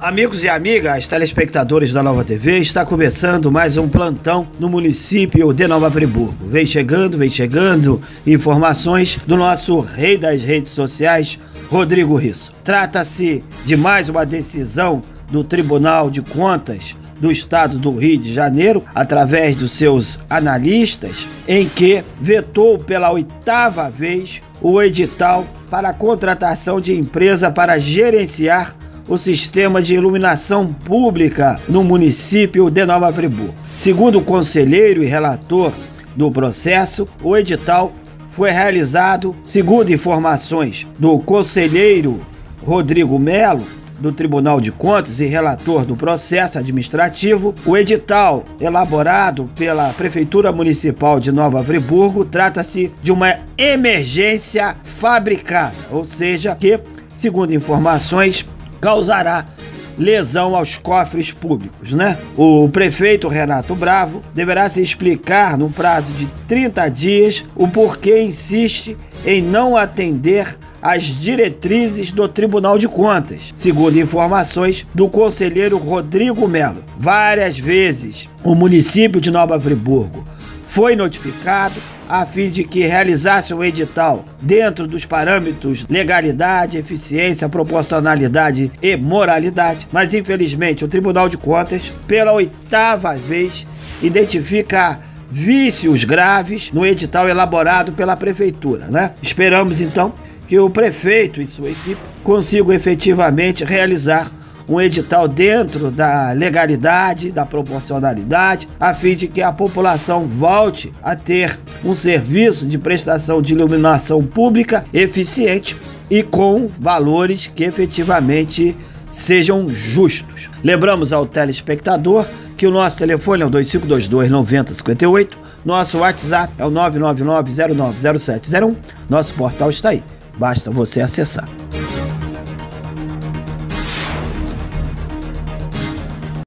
Amigos e amigas, telespectadores da Nova TV, está começando mais um plantão no município de Nova Friburgo. Vem chegando informações do nosso rei das redes sociais, Rodrigo Risso. Trata-se de mais uma decisão do Tribunal de Contas do Estado do Rio de Janeiro, através dos seus analistas, em que vetou pela 8ª vez o edital para a contratação de empresa para gerenciar o sistema de iluminação pública no município de Nova Friburgo. Segundo o conselheiro e relator do processo, o edital foi realizado, segundo informações do conselheiro Rodrigo Melo, do Tribunal de Contas e relator do processo administrativo. O edital elaborado pela Prefeitura Municipal de Nova Friburgo trata-se de uma emergência fabricada, ou seja, que, segundo informações, causará lesão aos cofres públicos, né? O prefeito Renato Bravo deverá se explicar no prazo de 30 dias o porquê insiste em não atender às diretrizes do Tribunal de Contas, segundo informações do conselheiro Rodrigo Melo. Várias vezes o município de Nova Friburgo foi notificado a fim de que realizasse um edital dentro dos parâmetros legalidade, eficiência, proporcionalidade e moralidade, mas infelizmente o Tribunal de Contas, pela 8ª vez, identifica vícios graves no edital elaborado pela Prefeitura, né? Esperamos então que o prefeito e sua equipe consigam efetivamente realizar um edital dentro da legalidade, da proporcionalidade, a fim de que a população volte a ter um serviço de prestação de iluminação pública eficiente e com valores que efetivamente sejam justos. Lembramos ao telespectador que o nosso telefone é o 2522-9058, nosso WhatsApp é o 999090701, nosso portal está aí, basta você acessar.